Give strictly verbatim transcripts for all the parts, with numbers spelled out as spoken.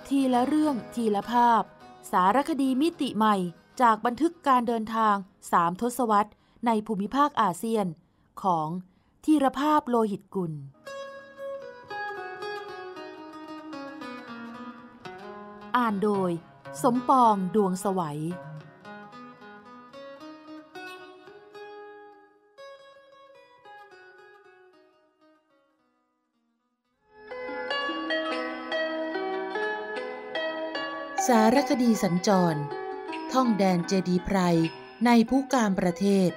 ทีละเรื่องทีละภาพสารคดีมิติใหม่จากบันทึกการเดินทางสามทศวรรษในภูมิภาคอาเซียนของธีรภาพโลหิตกุลอ่านโดยสมปองดวงไสวสารคดีสัญจรท่องแดนเจดีย์ไพรในภูกามประเทศ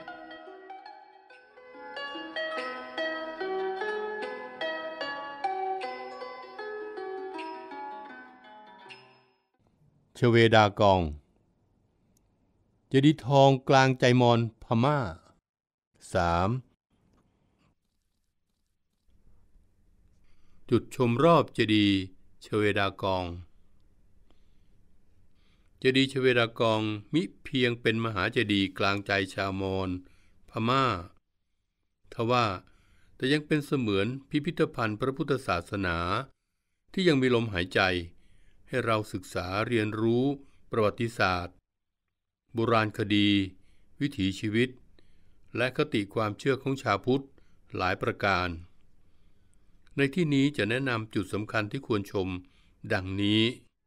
ชเวดากองเจดีย์ทองกลางใจมอนพม่าสามจุดชมรอบเจดีย์ชเวดากองเจดีย์ชเวดากองมิเพียงเป็นมหาเจดีย์กลางใจชาวมอญพม่าทว่าแต่ยังเป็นเสมือนพิพิธภัณฑ์พระพุทธศาสนาที่ยังมีลมหายใจให้เราศึกษาเรียนรู้ประวัติศาสตร์โบราณคดีวิถีชีวิตและคติความเชื่อของชาวพุทธหลายประการในที่นี้จะแนะนำจุดสำคัญที่ควรชมดังนี้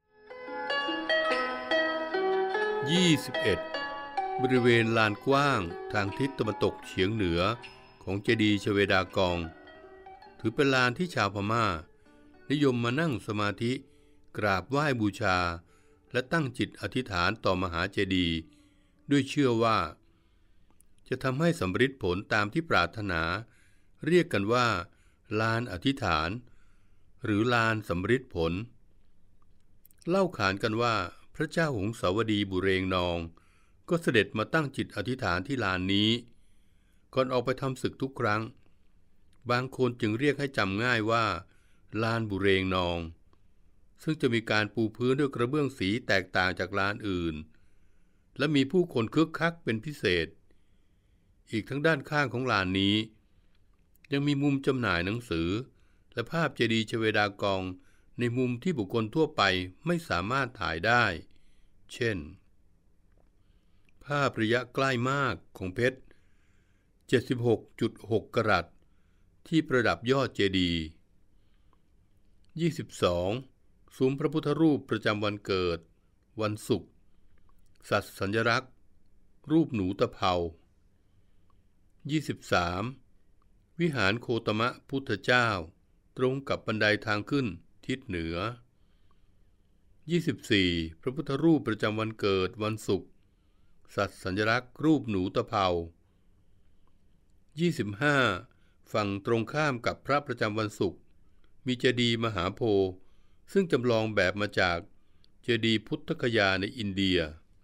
ยี่สิบเอ็ดบริเวณลานกว้างทางทิศตะวันตกเฉียงเหนือของเจดีย์ชเวดากองถือเป็นลานที่ชาวพม่านิยมมานั่งสมาธิกราบไหว้บูชาและตั้งจิตอธิษฐานต่อมหาเจดีย์ด้วยเชื่อว่าจะทำให้สำเร็จผลตามที่ปรารถนาเรียกกันว่าลานอธิษฐานหรือลานสำเร็จผลเล่าขานกันว่าพระเจ้าหงสาวดีบุเรงนองก็เสด็จมาตั้งจิตอธิษฐานที่ลานนี้ก่อนออกไปทำศึกทุกครั้งบางคนจึงเรียกให้จำง่ายว่าลานบุเรงนองซึ่งจะมีการปูพื้นด้วยกระเบื้องสีแตกต่างจากลานอื่นและมีผู้คนคึกคักเป็นพิเศษอีกทั้งด้านข้างของลานนี้ยังมีมุมจำหน่ายหนังสือและภาพเจดีย์ชเวดากองในมุมที่บุคคลทั่วไปไม่สามารถถ่ายได้เช่นภาพระยะใกล้มากของเพชร เจ็ดสิบหกจุดหก กะรัตที่ประดับยอดเจดีย์ยี่สิบสองซุ้มพระพุทธรูปประจำวันเกิดวันศุกร์สัตว์สัญลักษณ์รูปหนูตะเภายี่สิบสามวิหารโคตมะพุทธเจ้าตรงกับบันไดทางขึ้นทิศเหนือยี่สิบสี่พระพุทธรูปประจำวันเกิดวันศุกร์สัตว์สัญลักษณ์รูปหนูตะเภายี่สิบห้าฝั่งตรงข้ามกับพระประจำวันศุกร์มีเจดีย์มหาโพธิ์ซึ่งจำลองแบบมาจากเจดีย์พุทธคยาในอินเดีย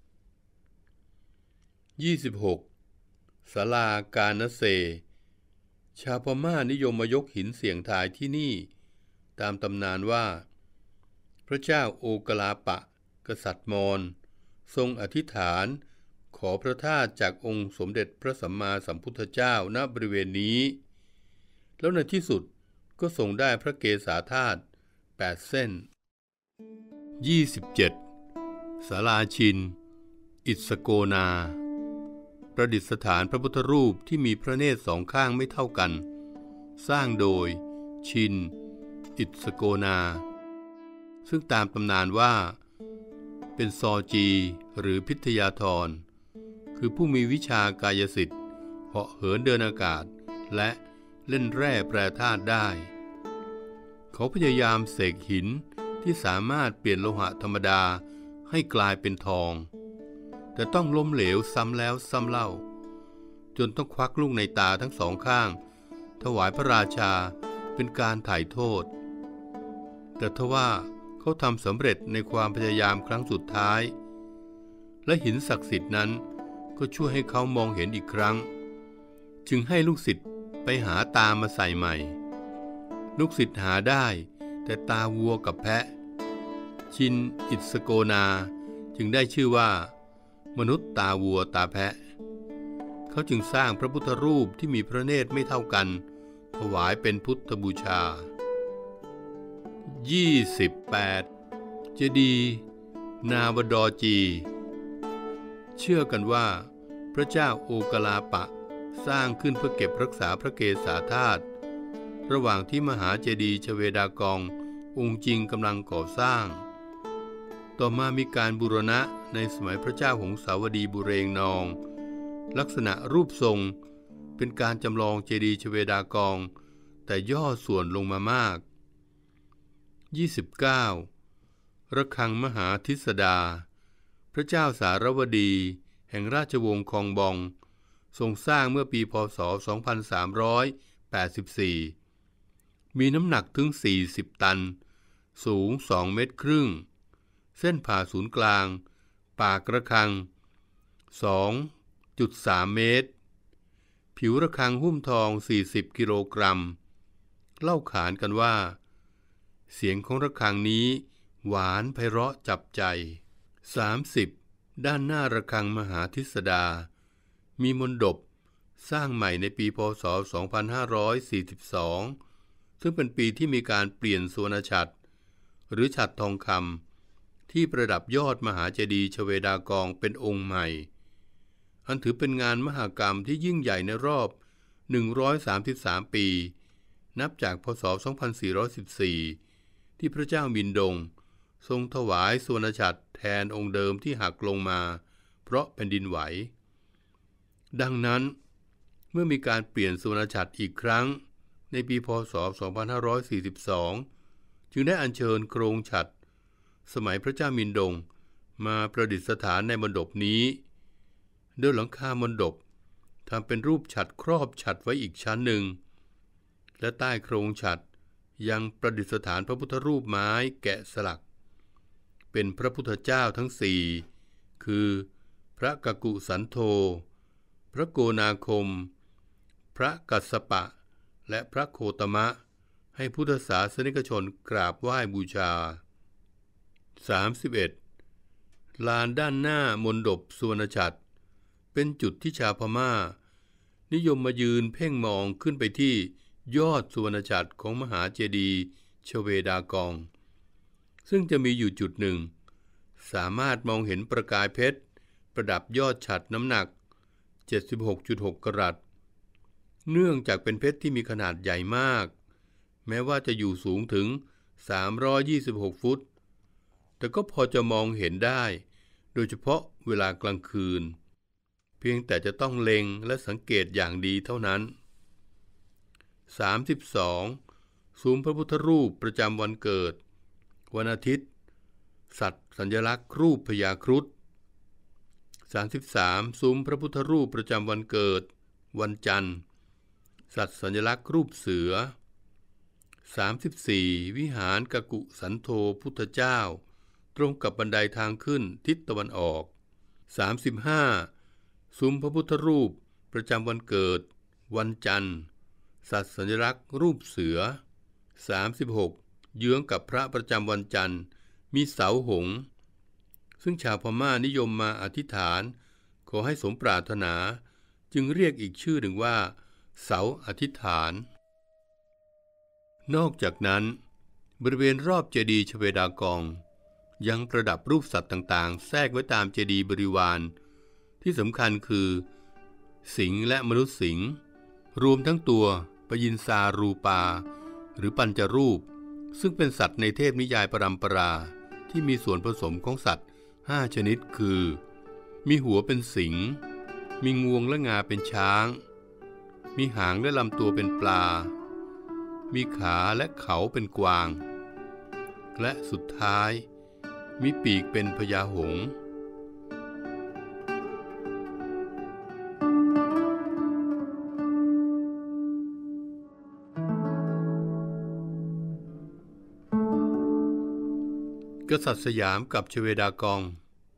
ยี่สิบหกศาลากาณเสชาวพม่านิยมมายกหินเสี่ยงทายที่นี่ตามตำนานว่าพระเจ้าโอกลาปะกษัตริย์มอญทรงอธิษฐานขอพระธาตุจากองค์สมเด็จพระสัมมาสัมพุทธเจ้าณบริเวณนี้แล้วในที่สุดก็ทรงได้พระเกศาธาตุแปดเส้นยี่สิบเจ็ดศาลาชินอิสโกนาประดิษฐานพระพุทธรูปที่มีพระเนตรสองข้างไม่เท่ากันสร้างโดยชินอิสโกนาซึ่งตามตำนานว่าเป็นซอจีหรือพิทยาธรคือผู้มีวิชากายสิทธิ์เหาะเหินเดินอากาศและเล่นแร่แปรธาตุได้เขาพยายามเสกหินที่สามารถเปลี่ยนโลหะธรรมดาให้กลายเป็นทองแต่ต้องล้มเหลวซ้ำแล้วซ้ำเล่าจนต้องควักลูกในตาทั้งสองข้างถวายพระราชาเป็นการไถ่โทษแต่ทว่าเขาทำสำเร็จในความพยายามครั้งสุดท้ายและหินศักดิ์สิทธิ์นั้นก็ช่วยให้เขามองเห็นอีกครั้งจึงให้ลูกศิษย์ไปหาตามาใส่ใหม่ลูกศิษย์หาได้แต่ตาวัวกับแพะชินอิสโกนาจึงได้ชื่อว่ามนุษย์ตาวัวตาแพะเขาจึงสร้างพระพุทธรูปที่มีพระเนตรไม่เท่ากันถวายเป็นพุทธบูชายี่สิบแปดเจดีย์นาวดอจีเชื่อกันว่าพระเจ้าโอกลาปะสร้างขึ้นเพื่อเก็บรักษาพระเกศาธาตุระหว่างที่มหาเจดีย์ชเวดากององค์จริงกำลังก่อสร้างต่อมามีการบูรณะในสมัยพระเจ้าหงสาวดีบุเรงนองลักษณะรูปทรงเป็นการจำลองเจดีย์ชเวดากองแต่ย่อส่วนลงมามากยี่สิบเก้าระฆังมหาทิสดาพระเจ้าสารวดีแห่งราชวงศ์คองบองทรงสร้างเมื่อปีพ.ศ. สองพันสามร้อยแปดสิบสี่มีน้ำหนักถึงสี่สิบตันสูงสองเมตรครึ่งเส้นผ่าศูนย์กลางปากระฆัง สองจุดสาม เมตรผิวระฆังหุ้มทองสี่สิบกิโลกรัมเล่าขานกันว่าเสียงของระฆังนี้หวานไพเราะจับใจสามสิบด้านหน้าระฆังมหาทิสดามีมณฑปสร้างใหม่ในปีพ.ศ. สองพันห้าร้อยสี่สิบสองซึ่งเป็นปีที่มีการเปลี่ยนสุวรรณฉัตรหรือฉัตรทองคำที่ประดับยอดมหาเจดีย์ชเวดากองเป็นองค์ใหม่อันถือเป็นงานมหกรรมที่ยิ่งใหญ่ในรอบหนึ่งร้อยสามสิบสามปีนับจากพ.ศ. สองพันสี่ร้อยสิบสี่ที่พระเจ้ามินดงทรงถวายสุวรรณฉัตรแทนองค์เดิมที่หักลงมาเพราะแผ่นดินไหวดังนั้นเมื่อมีการเปลี่ยนสุวรรณฉัตรอีกครั้งในปีพ.ศ. สองพันห้าร้อยสี่สิบสองจึงได้อัญเชิญโครงฉัตรสมัยพระเจ้ามินดงมาประดิษฐานในมณฑปนี้โดยหลังคามณฑปทำเป็นรูปฉัตรครอบฉัตรไว้อีกชั้นหนึ่งและใต้โครงฉัตรยังประดิษฐานพระพุทธรูปไม้แกะสลักเป็นพระพุทธเจ้าทั้งสี่คือพระกกุสันโธพระโกนาคมพระกัสสปะและพระโคตมะให้พุทธศาสนิกชนกราบไหว้บูชาสามสิบเอ็ดลานด้านหน้ามณฑปสุวรรณฉัตรเป็นจุดที่ชาวพม่านิยมมายืนเพ่งมองขึ้นไปที่ยอดสุวรรณฉัตรของมหาเจดีย์ชเวดากองซึ่งจะมีอยู่จุดหนึ่งสามารถมองเห็นประกายเพชรประดับยอดฉัตรน้ำหนัก เจ็ดสิบหกจุดหก กรัตเนื่องจากเป็นเพชรที่มีขนาดใหญ่มากแม้ว่าจะอยู่สูงถึงสามร้อยยี่สิบหกฟุตแต่ก็พอจะมองเห็นได้โดยเฉพาะเวลากลางคืนเพียงแต่จะต้องเล็งและสังเกตอย่างดีเท่านั้นสามสิบสองซุ้มพระพุทธรูปประจำวันเกิดวันอาทิตย์สัตว์สัญลักษณ์รูปพญาครุฑสามสิบสามซุ้มพระพุทธรูปประจำวันเกิดวันจันทร์สัตว์สัญลักษณ์รูปเสือสามสิบสี่วิหารกกุสันโธพุทธเจ้าตรงกับบันไดทางขึ้นทิศตะวันออกสามสิบห้าซุ้มพระพุทธรูปประจำวันเกิดวันจันทร์สัตว์สัญลักษณ์รูปเสือสามสิบหกเยื้องกับพระประจำวันจันทร์มีเสาหงส์ซึ่งชาวพม่านิยมมาอธิษฐานขอให้สมปรารถนาจึงเรียกอีกชื่อหนึ่งว่าเสาอธิษฐานนอกจากนั้นบริเวณรอบเจดีย์ชเวดากองยังประดับรูปสัตว์ต่างๆแทรกไว้ตามเจดีย์บริวารที่สำคัญคือสิงห์และมนุษย์สิงห์รวมทั้งตัวปยินซารูปาหรือปัญจรูปซึ่งเป็นสัตว์ในเทพนิยายปรัมปราที่มีส่วนผสมของสัตว์ห้าชนิดคือมีหัวเป็นสิงห์มีงวงและงาเป็นช้างมีหางและลำตัวเป็นปลามีขาและเขาเป็นกวางและสุดท้ายมีปีกเป็นพญาหงส์กษัตริย์สยามกับชเวดากอง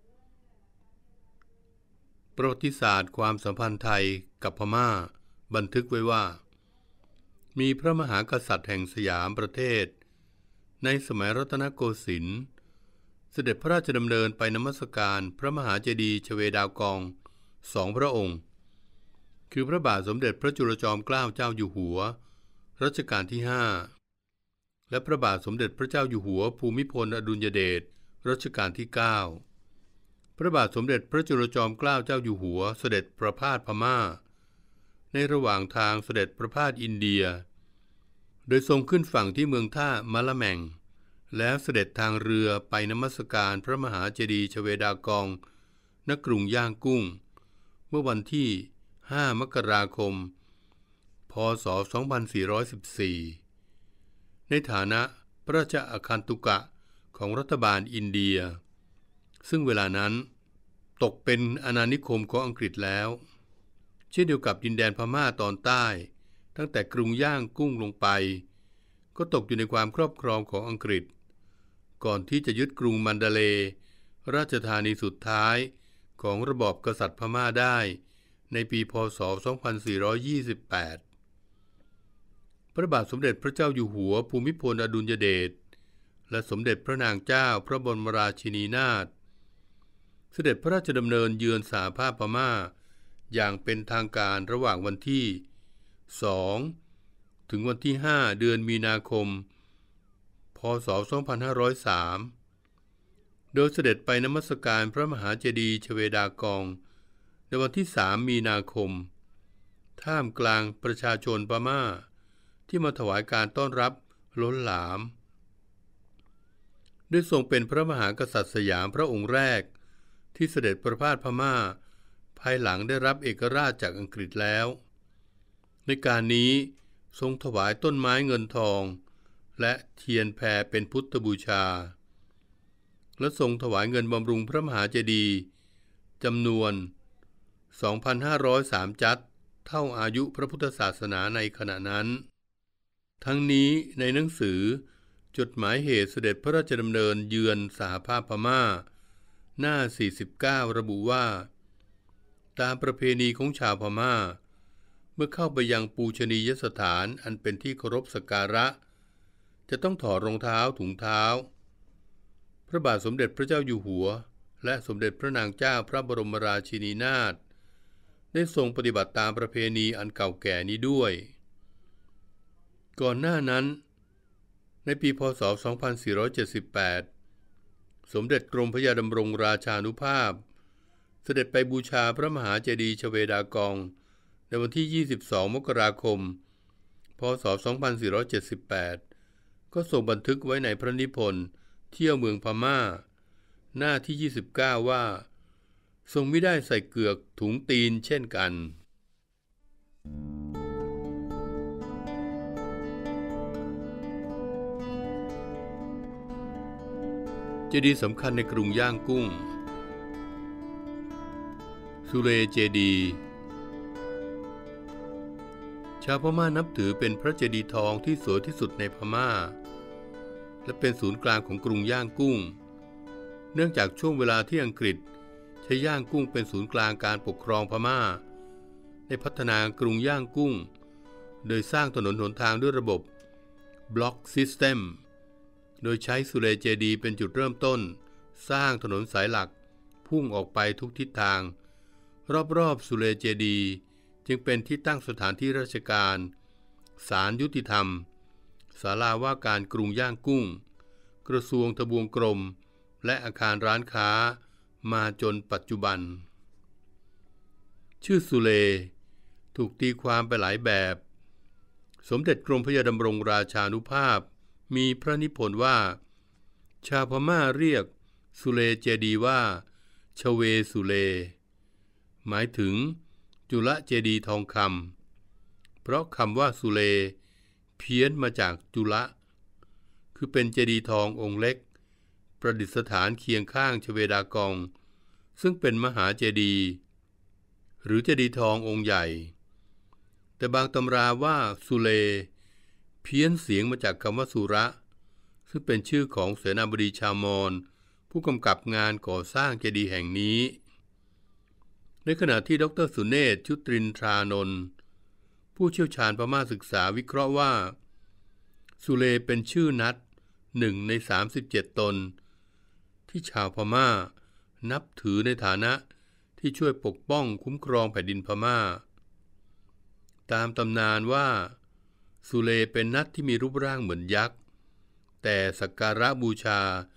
ประวัติศาสตร์ความสัมพันธ์ไทยกับพม่าบันทึกไว้ว่ามีพระมหากษัตริย์แห่งสยามประเทศในสมัยรัตนโกสินทร์เสด็จพระราชดำเนินไปนมัสการพระมหาเจดีย์ชเวดากองสองพระองค์คือพระบาทสมเด็จพระจุลจอมเกล้าเจ้าอยู่หัวรัชกาลที่ห้าและพระบาทสมเด็จพระเจ้าอยู่หัวภูมิพลอดุลยเดชรัชกาลที่ เก้า พระบาทสมเด็จพระจุลจอมเกล้าเจ้าอยู่หัวเสด็จประพาสพม่าในระหว่างทางเสด็จประพาสอินเดียโดยทรงขึ้นฝั่งที่เมืองท่ามะละแมงแล้วเสด็จทางเรือไปนมัสการพระมหาเจดีย์ชเวดากองณกรุงย่างกุ้งเมื่อวันที่ห้ามกราคมพ.ศ. สองพันสี่ร้อยสิบสี่ในฐานะพระราชอาคันตุกะของรัฐบาลอินเดียซึ่งเวลานั้นตกเป็นอาณานิคมของอังกฤษแล้วเช่นเดียวกับดินแดนพม่าตอนใต้ตั้งแต่กรุงย่างกุ้งลงไปก็ตกอยู่ในความครอบครองของอังกฤษก่อนที่จะยึดกรุงมันดาเลย์ราชธานีสุดท้ายของระบอบกษัตริย์พม่าได้ในปีพ.ศ. สองพันสี่ร้อยยี่สิบแปดพระบาทสมเด็จพระเจ้าอยู่หัวภูมิพลอดุลยเดชและสมเด็จพระนางเจ้าพระบรมราชินีนาถเสด็จพระราชดำเนินเยือนสหภาพพม่าอย่างเป็นทางการระหว่างวันที่สองถึงวันที่ห้าเดือนมีนาคมพ.ศ. สองพันห้าร้อยสามโดยเสด็จไปนมัสการพระมหาเจดีย์ชเวดากองในวันที่สามมีนาคมท่ามกลางประชาชนพม่าที่มาถวายการต้อนรับล้นหลามด้วยทรงเป็นพระมหากษัตริย์สยามพระองค์แรกที่เสด็จประพาสพม่าภายหลังได้รับเอกราชจากอังกฤษแล้วในการนี้ทรงถวายต้นไม้เงินทองและเทียนแพรเป็นพุทธบูชาและทรงถวายเงินบำรุงพระมหาเจดีย์จำนวน สองพันห้าร้อยสาม จัดเท่าอายุพระพุทธศาสนาในขณะนั้นทั้งนี้ในหนังสือจดหมายเหตุเสด็จพระราชดำเนินเยือนสหภาพพม่าหน้าสี่สิบเก้าระบุว่าตามประเพณีของชาวพม่าเมื่อเข้าไปยังปูชนียสถานอันเป็นที่เคารพสักการะจะต้องถอดรองเท้าถุงเท้าพระบาทสมเด็จพระเจ้าอยู่หัวและสมเด็จพระนางเจ้าพระบรมราชินีนาถได้ทรงปฏิบัติตามประเพณีอันเก่าแก่นี้ด้วยก่อนหน้านั้นในปีพ.ศ. สองพันสี่ร้อยเจ็ดสิบแปดสมเด็จกรมพระยาดำรงราชานุภาพเสด็จไปบูชาพระมหาเจดีย์ชเวดากองในวันที่ยี่สิบสองมกราคมพ.ศ. สองพันสี่ร้อยเจ็ดสิบแปดก็ทรงบันทึกไว้ในพระนิพนธ์เที่ยวเมืองพม่าหน้าที่ยี่สิบเก้าว่าทรงมิได้ใส่เกือกถุงตีนเช่นกันเจดีย์สำคัญในกรุงย่างกุ้งสุเลเจดีย์ชาวพม่านับถือเป็นพระเจดีย์ทองที่สวยที่สุดในพม่าและเป็นศูนย์กลางของกรุงย่างกุ้งเนื่องจากช่วงเวลาที่อังกฤษใช้ย่างกุ้งเป็นศูนย์กลางการปกครองพม่าได้พัฒนากรุงย่างกุ้งโดยสร้างถนนหนทางด้วยระบบบล็อกซิสเต็มโดยใช้สุเลเจดีย์เป็นจุดเริ่มต้นสร้างถนนสายหลักพุ่งออกไปทุกทิศทางรอบๆสุเลเจดีย์จึงเป็นที่ตั้งสถานที่ราชการศาลยุติธรรมศาลาว่าการกรุงย่างกุ้งกระทรวงทบวงกรมและอาคารร้านค้ามาจนปัจจุบันชื่อสุเลถูกตีความไปหลายแบบสมเด็จกรมพระยาดำรงราชานุภาพมีพระนิพนธ์ว่าชาวพม่าเรียกสุเลเจดีย์ว่าชเวสุเลหมายถึงจุลเจดีย์ทองคำเพราะคำว่าสุเลเพี้ยนมาจากจุลคือเป็นเจดีย์ทององค์เล็กประดิษฐานเคียงข้างชเวดากองซึ่งเป็นมหาเจดีย์หรือเจดีย์ทององค์ใหญ่แต่บางตำราว่าสุเลเพี้ยนเสียงมาจากคำว่าสุระซึ่งเป็นชื่อของเสนาบดีชาวมอญผู้กำกับงานก่อสร้างเจดีย์แห่งนี้ในขณะที่ดร.สุเนศ ชุตรินทรานนท์ผู้เชี่ยวชาญพม่าศึกษาวิเคราะห์ว่าสุเลเป็นชื่อนัดหนึ่งในสามสิบเจ็ดตนที่ชาวพม่านับถือในฐานะที่ช่วยปกป้องคุ้มครองแผ่นดินพม่าตามตำนานว่าสุเลเป็นนัดที่มีรูปร่างเหมือนยักษ์แต่สักการะบูชา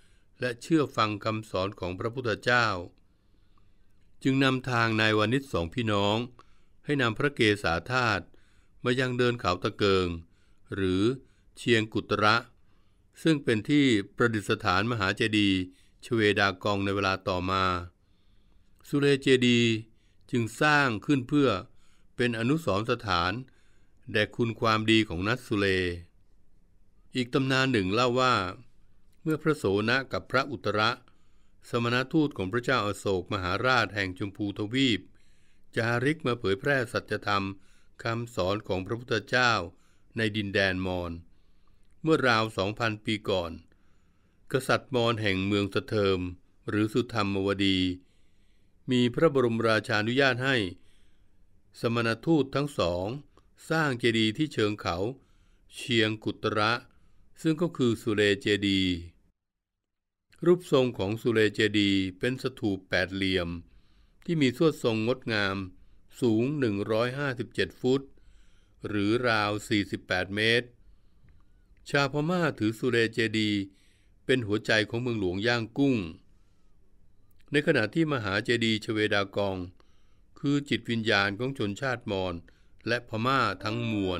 และเชื่อฟังคำสอนของพระพุทธเจ้าจึงนำทางนายวานิชสองพี่น้องให้นำพระเกศาธาตุมายังเดินเขาตะเกิงหรือเชียงกุตระซึ่งเป็นที่ประดิษฐานมหาเจดีย์ชเวดากองในเวลาต่อมาสุเลเจดีย์จึงสร้างขึ้นเพื่อเป็นอนุสรณ์สถานแด่คุณความดีของนัสสุเลอีกตำนานหนึ่งเล่าว่าเมื่อพระโสนะกับพระอุตระสมณทูตของพระเจ้าอโศกมหาราชแห่งชมพูทวีปจาริกมาเผยแพร่สัจธรรมคำสอนของพระพุทธเจ้าในดินแดนมอญเมื่อราวสองพันปีก่อนกษัตริย์มอญแห่งเมืองสเทิมหรือสุธรรมวดีมีพระบรมราชานุญาตให้สมณทูตทั้งสองสร้างเจดีย์ที่เชิงเขาเชียงกุตระซึ่งก็คือสุเลเจดีย์รูปทรงของสุเลเจดีย์เป็นสถูปแปดเหลี่ยมที่มีสวดทรงงดงามสูงหนึ่งร้อยห้าสิบเจ็ดฟุตหรือราวสี่สิบแปดเมตรชาวพม่าถือสุเลเจดีย์เป็นหัวใจของเมืองหลวงย่างกุ้งในขณะที่มหาเจดีย์ชเวดากองคือจิตวิญญาณของชนชาติมอญและพม่าทั้งมวล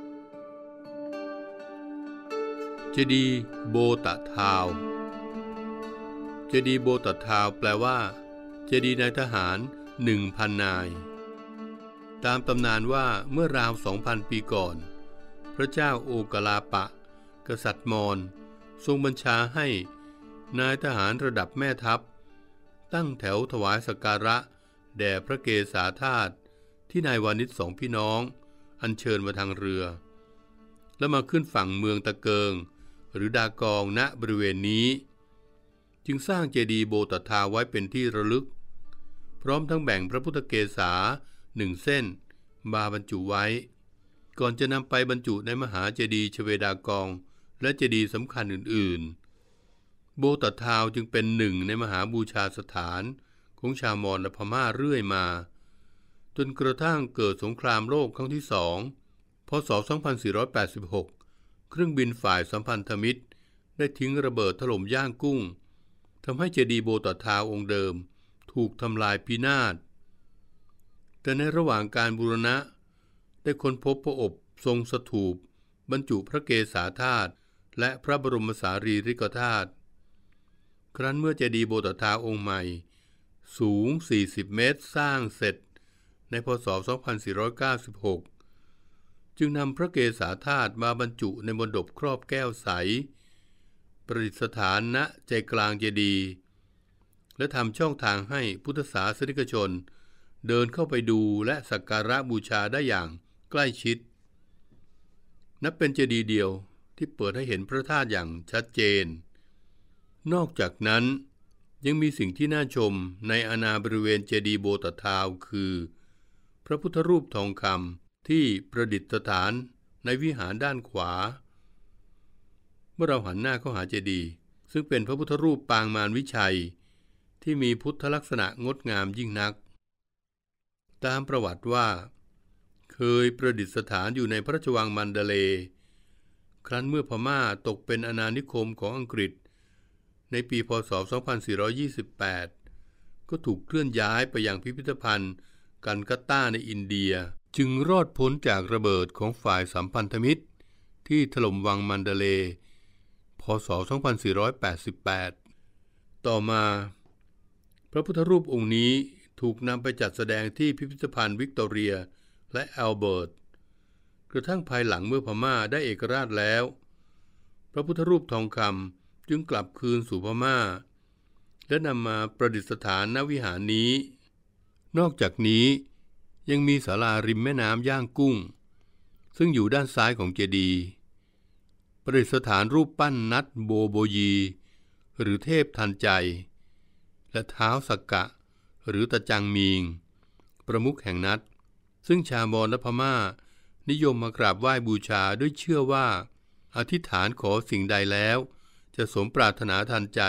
เจดีย์โบตะทาวเจดีย์โบตะทาวแปลว่าเจดีย์นายทหาร หนึ่งพัน นายตามตำนานว่าเมื่อราว สองพัน ปีก่อนพระเจ้าโอกลาปะกษัตริย์มอญทรงบัญชาให้นายทหารระดับแม่ทัพตั้งแถวถวายสักการะแด่พระเกศาธาตุที่นายวานิชสองพี่น้องอัญเชิญมาทางเรือแล้วมาขึ้นฝั่งเมืองตะเกิงหรือดากองณบริเวณนี้จึงสร้างเจดีย์โบตะทาวไว้เป็นที่ระลึกพร้อมทั้งแบ่งพระพุทธเกศาหนึ่งเส้นมาบรรจุไว้ก่อนจะนำไปบรรจุในมหาเจดีย์ชเวดากองและเจดีย์สำคัญอื่นๆโบตะทาวจึงเป็นหนึ่งในมหาบูชาสถานของชาวมอญและพม่าเรื่อยมาจนกระทั่งเกิดสงครามโลกครั้งที่สองพ.ศ. สองพันสี่ร้อยแปดสิบหกเครื่องบินฝ่ายสัมพันธมิตรได้ทิ้งระเบิดถล่มย่างกุ้งทำให้เจดีย์โบตะทาวองค์เดิมถูกทำลายพินาศแต่ในระหว่างการบูรณะได้ค้นพบพระอบทรงสถูปบรรจุพระเกศาธาตุและพระบรมสารีริกธาตุครั้นเมื่อเจดีย์โบตะทาวองค์ใหม่สูงสี่สิบเมตรสร้างเสร็จในพ.ศ. สองพันสี่ร้อยเก้าสิบหกจึงนำพระเกศาธาตุมาบรรจุในมณฑปครอบแก้วใสประดิษฐานณใจกลางเจดีย์และทำช่องทางให้พุทธศาสนิกชนเดินเข้าไปดูและสักการะบูชาได้อย่างใกล้ชิดนับเป็นเจดีย์เดียวที่เปิดให้เห็นพระธาตุอย่างชัดเจนนอกจากนั้นยังมีสิ่งที่น่าชมในอาณาบริเวณเจดีย์โบตะทาวคือพระพุทธรูปทองคำที่ประดิษฐานในวิหารด้านขวาเมื่อเราหันหน้าเข้าหาเจดีย์ซึ่งเป็นพระพุทธรูปปางมารวิชัยที่มีพุทธลักษณะงดงามยิ่งนักตามประวัติว่าเคยประดิษฐานอยู่ในพระราชวังมันเดเลย์ครั้นเมื่อพม่าตกเป็นอาณานิคมของอังกฤษในปีพ.ศ. สองพันสี่ร้อยยี่สิบแปดก็ถูกเคลื่อนย้ายไปยังพิพิธภัณฑ์กันกัตตาในอินเดียจึงรอดพ้นจากระเบิดของฝ่ายสัมพันธมิตรที่ถล่มวังมันเดเลย์พ.ศ. สองพันสี่ร้อยแปดสิบแปดต่อมาพระพุทธรูปองค์นี้ถูกนำไปจัดแสดงที่พิพิธภัณฑ์วิกตอเรียและอัลเบิร์ตกระทั่งภายหลังเมื่อพม่าได้เอกราชแล้วพระพุทธรูปทองคำจึงกลับคืนสู่พม่าและนำมาประดิษฐานณวิหารนี้นอกจากนี้ยังมีศาลาริมแม่น้ำย่างกุ้งซึ่งอยู่ด้านซ้ายของเจดีย์ประดิษฐานรูปปั้นนัดโบโบยีหรือเทพทันใจและเท้าสักกะหรือตะจังมีงประมุขแห่งนัดซึ่งชาวมอญและพม่านิยมมากราบไหว้บูชาด้วยเชื่อว่าอธิษฐานขอสิ่งใดแล้วจะสมปรารถนาทันใจ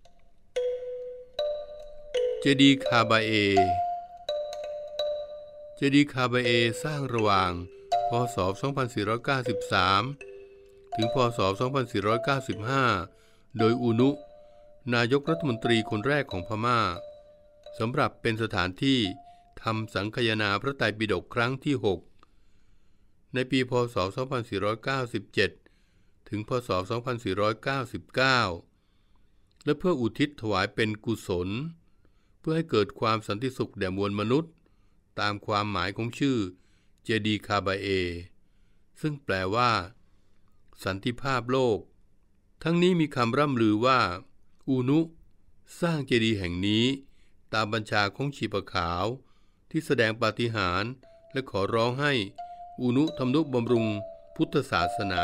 เจดีย์คาบาเอเจดีย์คาบาเอสร้างระหว่างพ.ศ. สองพันสี่ร้อยเก้าสิบสามถึงพ.ศ. สองพันสี่ร้อยเก้าสิบห้าโดยอุนุนายกรัฐมนตรีคนแรกของพม่าสำหรับเป็นสถานที่ทำสังคายนาพระไตรปิฎกครั้งที่หกในปีพ.ศ. สองพันสี่ร้อยเก้าสิบเจ็ดถึงพ.ศ. สองพันสี่ร้อยเก้าสิบเก้าและเพื่ออุทิศถวายเป็นกุศลเพื่อให้เกิดความสันติสุขแด่มวลมนุษย์ตามความหมายของชื่อเจดีย์คาบาเอซึ่งแปลว่าสันติภาพโลกทั้งนี้มีคำร่ำลือว่าอูนุสร้างเจดีย์แห่งนี้ตามบัญชาของชีปะขาวที่แสดงปาฏิหาริย์และขอร้องให้อูนุทำนุบำรุงพุทธศาสนา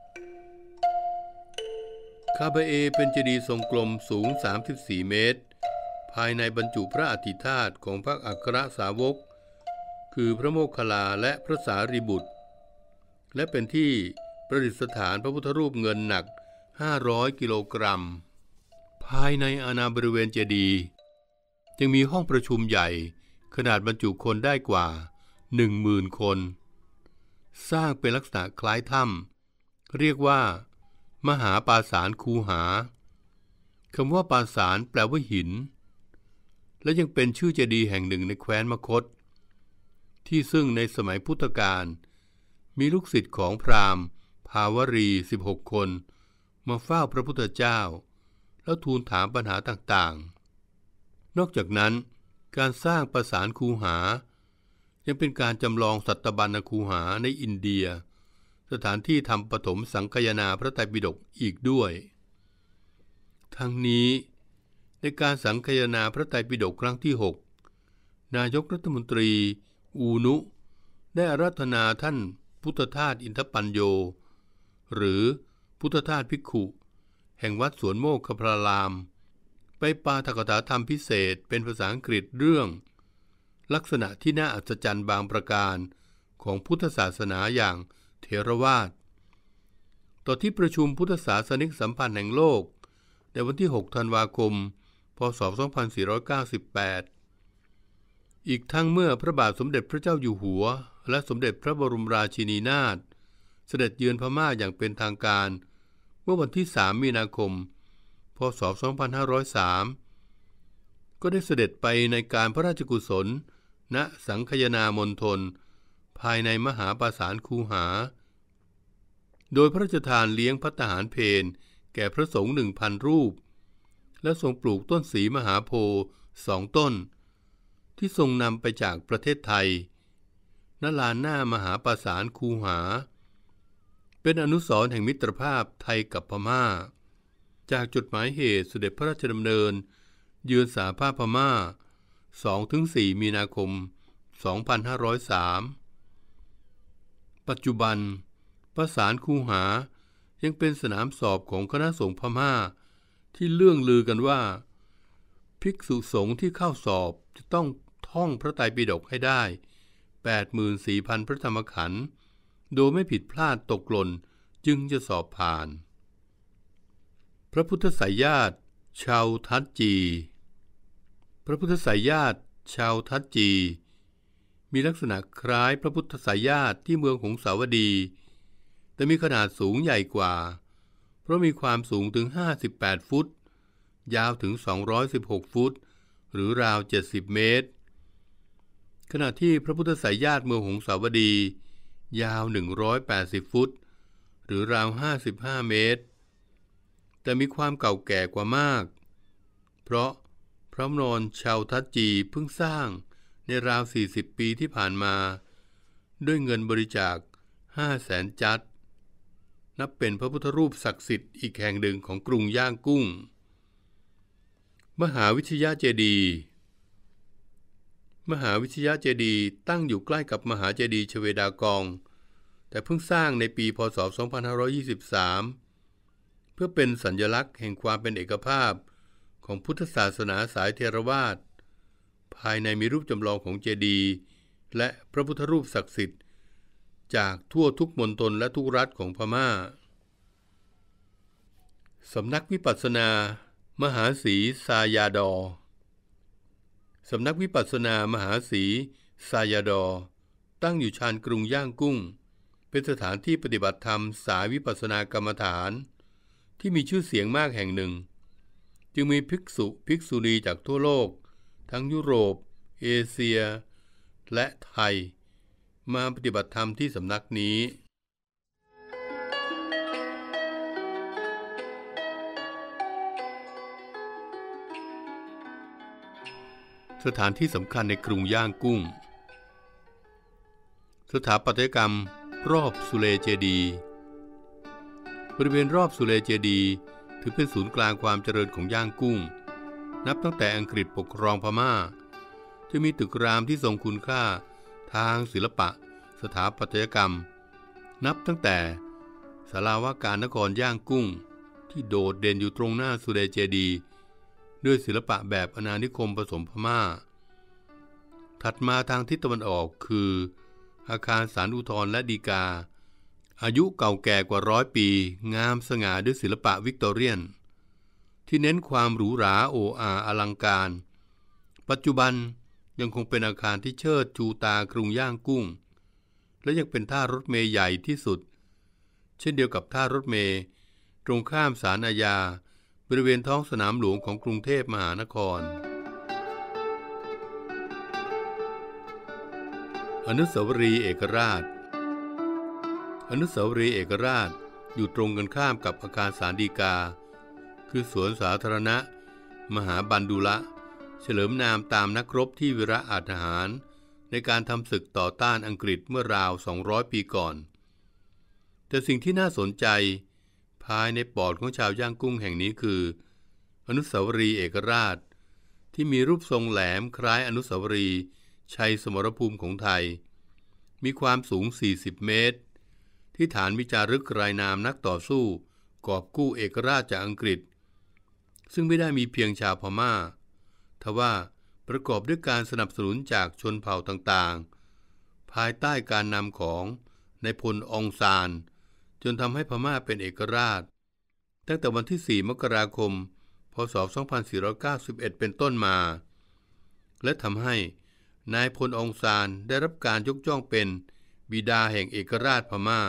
คาบาเอเป็นเจดีย์ทรงกลมสูงสามสิบสี่เมตรภายในบรรจุพระอธิธาตุของพระอัครสาวกคือพระโมคคัลลาและพระสารีบุตรและเป็นที่ประดิษฐานพระพุทธรูปเงินหนักห้าร้อยกิโลกรัมภายในอาณาบริเวณเจดีย์ยังมีห้องประชุมใหญ่ขนาดบรรจุคนได้กว่า หนึ่งหมื่น คนสร้างเป็นลักษณะคล้ายถ้ำเรียกว่ามหาปราสาทคูหาคำว่าปราสาทแปลว่าหินและยังเป็นชื่อเจดีย์แห่งหนึ่งในแคว้นมคธที่ซึ่งในสมัยพุทธกาลมีลูกศิษย์ของพราหมณ์ภาวรีสิบหกคนมาเฝ้าพระพุทธเจ้าแล้วทูลถามปัญหาต่างๆนอกจากนั้นการสร้างปราสาทคูหายังเป็นการจำลองสัตบัญญคูหาในอินเดียสถานที่ทำปฐมสังคายนาพระไตรปิฎกอีกด้วยทั้งนี้ในการสังคายนาพระไตรปิฎกครั้งที่หกนายกรัฐมนตรีอูนุได้อาราธนาท่านพุทธทาสอินทปัญโยหรือพุทธทาสภิกขุแห่งวัดสวนโมกขพรารามไปปาฐกถาธรรมพิเศษเป็นภาษาอังกฤษเรื่องลักษณะที่น่าอัศจรรย์บางประการของพุทธศาสนาอย่างเถรวาทต่อที่ประชุมพุทธศาสนิกสัมพันธ์แห่งโลกในวันที่หกธันวาคมพ.ศ. สองพันสี่ร้อยเก้าสิบแปดอีกทั้งเมื่อพระบาทสมเด็จพระเจ้าอยู่หัวและสมเด็จพระบรมราชินีนาถเสด็จเยือนพม่าอย่างเป็นทางการเมื่อวันที่สามมีนาคมพ.ศ. สองพันห้าร้อยสามก็ได้เสด็จไปในการพระราชกุศลณสังคายนามณฑลภายในมหาปราสาทคูหาโดยพระราชทานเลี้ยงภัตตาหารเพลแก่พระสงฆ์ หนึ่งพัน รูปและทรงปลูกต้นศรีมหาโพธิ์สองต้นที่ทรงนำไปจากประเทศไทยณลานหน้ามหาปราสาทคูหาเป็นอนุสรณ์แห่งมิตรภาพไทยกับพม่าจากจดหมายเหตุเสด็จพระราชดำเนินเยือนสหภาพพม่า สองถึงสี่ มีนาคม สองพันห้าร้อยสาม ปัจจุบันปราสาทคูหายังเป็นสนามสอบของคณะสงฆ์พม่าที่เลื่องลือกันว่าภิกษุสงฆ์ที่เข้าสอบจะต้องท่องพระไตรปิฎกให้ได้ แปดหมื่นสี่พัน พระธรรมขันธ์โดยไม่ผิดพลาดตกหล่นจึงจะสอบผ่านพระพุทธไสยญาติชาวทัตจีพระพุทธไสยญาติชาวทัตจีมีลักษณะคล้ายพระพุทธไสยญาติที่เมืองหงสาวดีแต่มีขนาดสูงใหญ่กว่าเพราะมีความสูงถึงห้าสิบแปดฟุตยาวถึงสองร้อยสิบหกฟุตหรือราวเจ็ดสิบเมตรขณะที่พระพุทธไสยญาติเมืองหงสาวดียาวหนึ่งร้อยแปดสิบฟุตหรือราวห้าสิบห้าเมตรแต่มีความเก่าแก่กว่ามากเพราะพระนอนชาวทัตจีเพิ่งสร้างในราวสี่สิบปีที่ผ่านมาด้วยเงินบริจาคห้าแสนจัดนับเป็นพระพุทธรูปศักดิ์สิทธิ์อีกแห่งหนึ่งของกรุงย่างกุ้งมหาวิทยาเจดีย์มหาวิทยาเจดีย์ตั้งอยู่ใกล้กับมหาเจดีย์ชเวดากองแต่เพิ่งสร้างในปีพ.ศ. สองพันห้าร้อยยี่สิบสามเพื่อเป็นสัญลักษณ์แห่งความเป็นเอกภาพของพุทธศาสนาสายเทรวาทภายในมีรูปจำลองของเจดีย์และพระพุทธรูปศักดิ์สิทธิ์จากทั่วทุกมณฑลและทุกรัฐของพม่าสำนักวิปัสสนามหาศรีซายาดอสำนักวิปัสสนามหาศรีซายาดอตั้งอยู่ชานกรุงย่างกุ้งเป็นสถานที่ปฏิบัติธรรมสายวิปัสสนากรรมฐานที่มีชื่อเสียงมากแห่งหนึ่งจจึงมีภิกษุภิกษุณีจากทั่วโลกทั้งยุโรปเอเชียและไทยมาปฏิบัติธรรมที่สำนักนี้สถานที่สำคัญในกรุงย่างกุ้งสถาปัตยกรรมรอบสุเลเจดีย์บริเวณรอบสุเลเจดีย์ถือเป็นศูนย์กลางความเจริญของย่างกุ้งนับตั้งแต่อังกฤษปกครองพม่าจะมีตึกรามที่ทรงคุณค่าทางศิลปะสถาปัตยกรรมนับตั้งแต่ศาลาว่าการนครย่างกุ้งที่โดดเด่นอยู่ตรงหน้าสุเลเจดีย์ด้วยศิลปะแบบอาณานิคมผสมพม่าถัดมาทางทิศตะวันออกคืออาคารศาลอุทธรณ์และฎีกาอายุเก่าแก่กว่าร้อยปีงามสง่าด้วยศิลปะวิกตอเรียนที่เน้นความหรูหราโอ้อาอลังการปัจจุบันยังคงเป็นอาคารที่เชิดชูตากรุงย่างกุ้งและยังเป็นท่ารถเมล์ใหญ่ที่สุดเช่นเดียวกับท่ารถเมล์ตรงข้ามศาลอาญาบริเวณท้องสนามหลวงของกรุงเทพมหานครอนุสาวรีย์เอกราชอนุสาวรีย์เอกราชอยู่ตรงกันข้ามกับอาคารศาลฎีกาคือสวนสาธารณะมหาบันดุละเฉลิมนามตามนักรบที่วิระอาจหารในการทำศึกต่อต้านอังกฤษเมื่อราวสองร้อยปีก่อนแต่สิ่งที่น่าสนใจภายในปอดของชาวย่างกุ้งแห่งนี้คืออนุสาวรีย์เอกราชที่มีรูปทรงแหลมคล้ายอนุสาวรีย์ชัยสมรภูมิของไทยมีความสูงสี่สิบเมตรที่ฐานวิจารึกรายนามนักต่อสู้กอบกู้เอกราชจากอังกฤษซึ่งไม่ได้มีเพียงชาวพม่าทว่าประกอบด้วยการสนับสนุนจากชนเผ่าต่างๆภายใต้การนำของนายพลองซานจนทำให้พม่าเป็นเอกราชตั้งแต่วันที่สี่มกราคมพ.ศ. สองพันสี่ร้อยเก้าสิบเอ็ดเป็นต้นมาและทำให้นายพลองซานได้รับการยกย่องเป็นบิดาแห่งเอกราชพม่า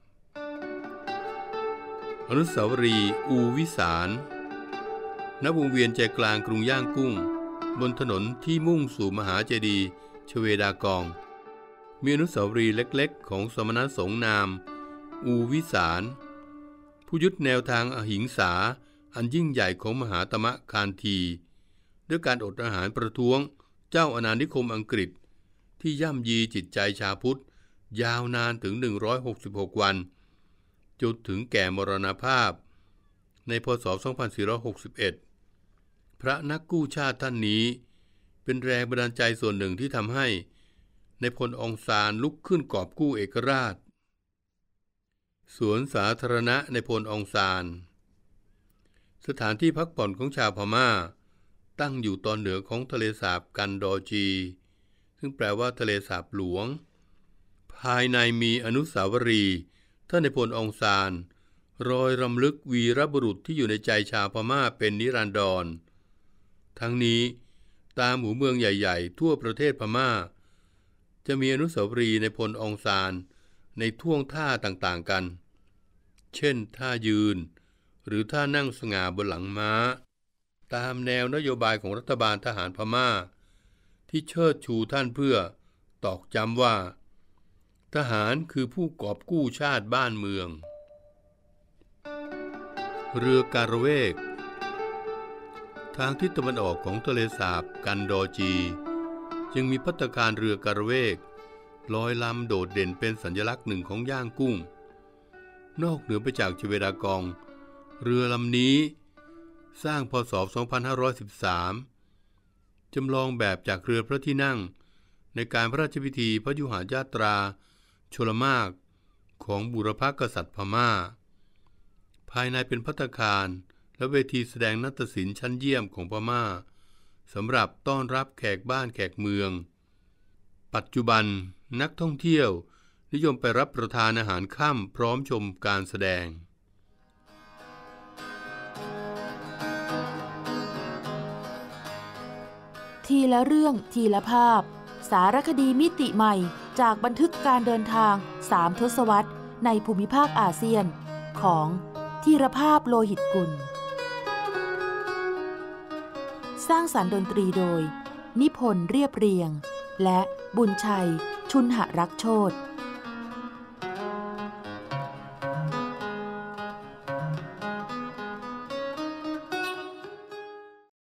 อนุสาวรีย์อูวิสารณวงเวียนใจกลางกรุงย่างกุ้งบนถนนที่มุ่งสู่มหาเจดีย์ชเวดากองมีอนุสาวรีย์เล็กๆของสมณสงฆ์นามอูวิสารผู้ยึดแนวทางอหิงสาอันยิ่งใหญ่ของมหาตมะคานธีด้วยการอดอาหารประท้วงเจ้าอาณานิคมอังกฤษที่ย่ำยีจิตใจชาวพุทธยาวนานถึงหนึ่งร้อยหกสิบหกวันจนถึงแก่มรณภาพในพ.ศ. สองพันสี่ร้อยหกสิบเอ็ดพระนักกู้ชาติท่านนี้เป็นแรงบันดาลใจส่วนหนึ่งที่ทำให้นายพลองซานลุกขึ้นกอบกู้เอกราชสวนสาธารณะนายพลองซานสถานที่พักผ่อนของชาวพม่าตั้งอยู่ตอนเหนือของทะเลสาบกันดอจีซึ่งแปลว่าทะเลสาบหลวงภายในมีอนุสาวรีย์ท่านนายพลองซานรอยรำลึกวีรบุรุษที่อยู่ในใจชาวพม่าเป็นนิรันดรทั้งนี้ตามหมู่เมืองใหญ่ๆทั่วประเทศพม่าจะมีอนุสาวรีย์นายพลองซานในท่วงท่าต่างๆกันเช่นท่ายืนหรือท่านั่งสง่าบนหลังม้าตามแนวนโยบายของรัฐบาลทหารพม่าที่เชิดชูท่านเพื่อตอกย้ำว่าทหารคือผู้กอบกู้ชาติบ้านเมืองเรือการเวกทางทิศตะวันออกของทะเลสาบกันดอจียังมีภัตตาคารเรือการเวกลอยลำโดดเด่นเป็นสัญลักษณ์หนึ่งของย่างกุ้งนอกเหนือไปจากชเวดากองเรือลำนี้สร้างพ.ศ. สองพันห้าร้อยสิบสามจำลองแบบจากเรือพระที่นั่งในการพระราชพิธีพยุหญาตราชลมากของบูรพกษัตริย์พม่าภายในเป็นภัตตาคารและเวทีแสดงนาฏศิลป์ชั้นเยี่ยมของพม่าสำหรับต้อนรับแขกบ้านแขกเมืองปัจจุบันนักท่องเที่ยวนิยมไปรับประทานอาหารค่ำพร้อมชมการแสดงทีละเรื่องทีละภาพสารคดีมิติใหม่จากบันทึกการเดินทางสามทศวรรษในภูมิภาคอาเซียนของธีรภาพโลหิตกุลสร้างสรรค์ดนตรีโดยนิพนธ์เรียบเรียงและบุญชัยชุนหรักโชติ